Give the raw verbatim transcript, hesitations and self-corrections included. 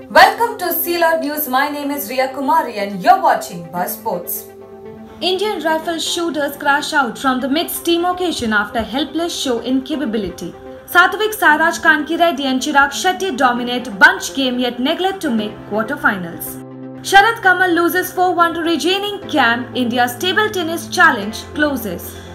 Welcome to Sealer News. My name is Riya Kumari and you're watching Buzz Sports. Indian rifle shooters crash out from the mixed team occasion after helpless show incapability. Satvik Sairaj Kanki Reddy and Chirag Shetty dominate bunch game yet neglect to make quarterfinals. Sharat Kamal loses four one to rejoining camp. India's table tennis challenge closes.